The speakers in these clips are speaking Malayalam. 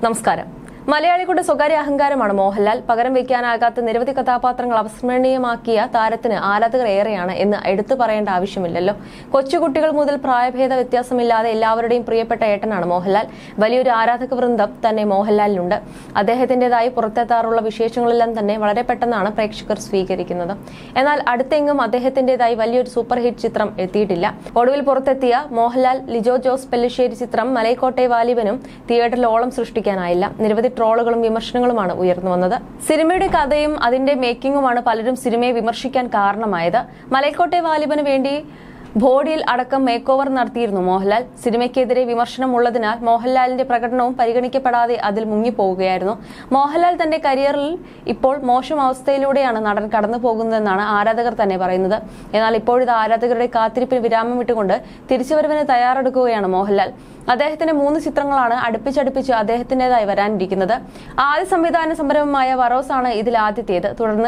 നമസ്കാരം. മലയാളികളുടെ സ്വകാര്യ അഹങ്കാരമാണ് മോഹൻലാൽ. പകരം വയ്ക്കാനാകാത്ത നിരവധി കഥാപാത്രങ്ങൾ അവിസ്മരണീയമാക്കിയ താരത്തിന് ആരാധകർ ഏറെയാണ് എന്ന് എടുത്തു പറയേണ്ട ആവശ്യമില്ലല്ലോ. കൊച്ചുകുട്ടികൾ മുതൽ പ്രായഭേദ വ്യത്യാസമില്ലാതെ എല്ലാവരുടെയും പ്രിയപ്പെട്ട ഏട്ടനാണ് മോഹൻലാൽ. വലിയൊരു ആരാധക വൃന്ദം തന്നെ മോഹൻലാലിനുണ്ട്. അദ്ദേഹത്തിന്റേതായി പുറത്തെത്താറുള്ള വിശേഷങ്ങളെല്ലാം തന്നെ വളരെ പെട്ടെന്നാണ് പ്രേക്ഷകർ സ്വീകരിക്കുന്നത്. എന്നാൽ അടുത്തെങ്ങും അദ്ദേഹത്തിന്റേതായി വലിയൊരു സൂപ്പർ ഹിറ്റ് ചിത്രം എത്തിയിട്ടില്ല. ഒടുവിൽ പുറത്തെത്തിയ മോഹൻലാൽ ലിജോ ജോസ് പെല്ലിശ്ശേരി ചിത്രം മലൈക്കോട്ടെ വാലിബനും തിയേറ്ററിൽ ഓളം സൃഷ്ടിക്കാനായില്ല. നിരവധി ട്രോളുകളും വിമർശനങ്ങളുമാണ് ഉയർന്നു വന്നത്. സിനിമയുടെ കഥയും അതിന്റെ മേക്കിങ്ങുമാണ് പലരും സിനിമയെ വിമർശിക്കാൻ കാരണമായത്. മലൈക്കോട്ടെ വാലിബന് വേണ്ടി ബോഡിയിൽ അടക്കം മേക്ക് ഓവർ നടത്തിയിരുന്നു മോഹൻലാൽ. സിനിമയ്ക്കെതിരെ വിമർശനം ഉള്ളതിനാൽ മോഹൻലാലിന്റെ പ്രകടനവും പരിഗണിക്കപ്പെടാതെ അതിൽ മുങ്ങിപ്പോവുകയായിരുന്നു. മോഹൻലാൽ തന്റെ കരിയറിൽ ഇപ്പോൾ മോശം അവസ്ഥയിലൂടെയാണ് നടൻ കടന്നു പോകുന്നതെന്നാണ് ആരാധകർ തന്നെ പറയുന്നത്. എന്നാൽ ഇപ്പോഴത്തെ ആരാധകരുടെ കാത്തിരിപ്പിന് വിരാമം വിട്ടുകൊണ്ട് തിരിച്ചുവരവിന് തയ്യാറെടുക്കുകയാണ് മോഹൻലാൽ. അദ്ദേഹത്തിന്റെ 3 ചിത്രങ്ങളാണ് അടുപ്പിച്ചടുപ്പിച്ച് അദ്ദേഹത്തിന്റേതായി വരാനിരിക്കുന്നത്. ആദ്യ സംവിധാന സംരംഭമായ വറോസ് ആണ് ഇതിൽ ആദ്യത്തേത്. തുടർന്ന്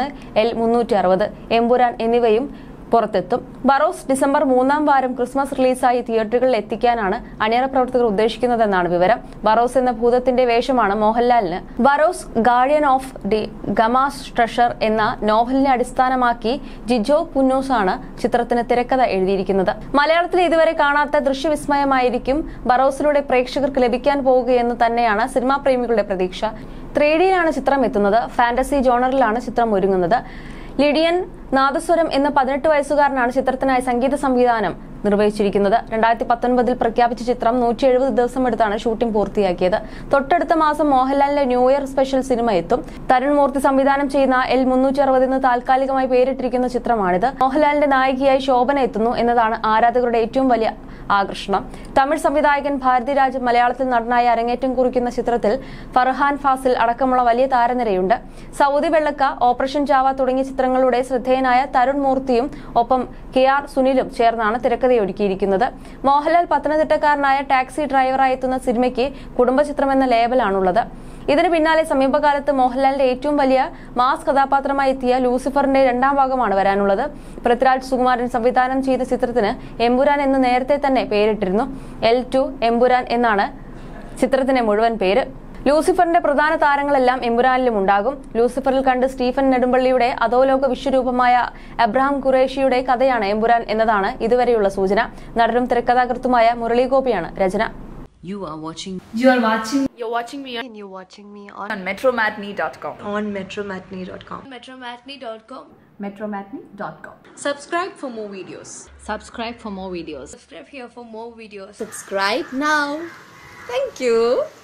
L360, എമ്പുരാൻ എന്നിവയും പുറത്തെത്തും. ബറോസ് ഡിസംബർ 3-ാം വാരം ക്രിസ്മസ് റിലീസായി തിയേറ്ററുകളിൽ എത്തിക്കാനാണ് അണിയറ പ്രവർത്തകർ ഉദ്ദേശിക്കുന്നതെന്നാണ് വിവരം. ബറോസ് എന്ന ഭൂതത്തിന്റെ വേഷമാണ് മോഹൻലാലിന്. Barroz guardian of the Gama's treasure എന്ന നോവലിനെ അടിസ്ഥാനമാക്കി ജിജോ പുന്നോസ് ആണ് ചിത്രത്തിന് തിരക്കഥ എഴുതിയിരിക്കുന്നത്. മലയാളത്തിൽ ഇതുവരെ കാണാത്ത ദൃശ്യവിസ്മയമായിരിക്കും ബറോസിലൂടെ പ്രേക്ഷകർക്ക് ലഭിക്കാൻ പോവുകയെന്ന് തന്നെയാണ് സിനിമാ പ്രേമികളുടെ പ്രതീക്ഷ. 3Dയിലാണ് ചിത്രം എത്തുന്നത്. ഫാന്റസി ജോണറിലാണ് ചിത്രം ഒരുങ്ങുന്നത്. ലിഡിയൻ നാദസ്വരം എന്ന 18 വയസ്സുകാരനാണ് ചിത്രത്തിനായി സംഗീത സംവിധാനം നിർവഹിച്ചിരിക്കുന്നത്. 2019 പ്രഖ്യാപിച്ച ചിത്രം 170 ദിവസം എടുത്താണ് ഷൂട്ടിംഗ് പൂർത്തിയാക്കിയത്. തൊട്ടടുത്ത മാസം മോഹൻലാലിന്റെ ന്യൂ ഇയർ സ്പെഷ്യൽ സിനിമ എത്തും. തരുൺ മൂർത്തി സംവിധാനം ചെയ്യുന്ന L360 എന്ന് താൽക്കാലികമായി പേരിട്ടിരിക്കുന്ന ചിത്രമാണിത്. മോഹൻലാലിന്റെ നായികയായി ശോഭന എത്തുന്നു എന്നതാണ് ആരാധകരുടെ ഏറ്റവും വലിയ ആകർഷണം. തമിഴ് സംവിധായകൻ ഭാരതിരാജ് മലയാളത്തിൽ നടനായി അരങ്ങേറ്റം കുറിക്കുന്ന ചിത്രത്തിൽ ഫർഹാൻ ഫാസിൽ അടക്കമുള്ള വലിയ താരനിരയുണ്ട്. സൗദി വെള്ളക്ക, ഓപ്പറേഷൻ ജാവ തുടങ്ങിയ ചിത്രങ്ങളുടെ ശ്രദ്ധേയനായ തരുൺ മൂർത്തിയും ഒപ്പം KR സുനിലും ചേർന്നാണ് തിരക്കഥയൊരുക്കിയിരിക്കുന്നത്. മോഹൻലാൽ പത്തനംതിട്ടക്കാരനായ ടാക്സി ഡ്രൈവറായി എത്തുന്ന സിനിമയ്ക്ക് കുടുംബചിത്രം എന്ന ലേബലാണുള്ളത്. ഇതിന് പിന്നാലെ സമീപകാലത്ത് മോഹൻലാലിന്റെ ഏറ്റവും വലിയ മാസ് കഥാപാത്രമായി എത്തിയ ലൂസിഫറിന്റെ 2-ാം ഭാഗമാണ് വരാനുള്ളത്. പൃഥ്വിരാജ് സുകുമാരൻ സംവിധാനം ചെയ്ത ചിത്രത്തിന് എമ്പുരാൻ എന്ന് നേരത്തെ തന്നെ പേരിട്ടിരുന്നു. L2 എമ്പുരാൻ എന്നാണ് ചിത്രത്തിന്റെ മുഴുവൻ പേര്. ലൂസിഫറിന്റെ പ്രധാന താരങ്ങളെല്ലാം എമ്പുരാനിലും ഉണ്ടാകും. ലൂസിഫറിൽ കണ്ട് സ്റ്റീഫൻ നെടുമ്പള്ളിയുടെ അധോലോക വിശ്വരൂപമായ അബ്രഹാം ഖുറേഷിയുടെ കഥയാണ് എമ്പുരാൻ എന്നതാണ് ഇതുവരെയുള്ള സൂചന. നടനും തിരക്കഥാകൃത്തുമായ മുരളി ഗോപിയാണ് രചന. You're watching me on metromatinee.com. on metromatinee.com. metromatinee.com. Subscribe for more videos. Subscribe for more videos. Subscribe here for more videos. Subscribe now. Thank you.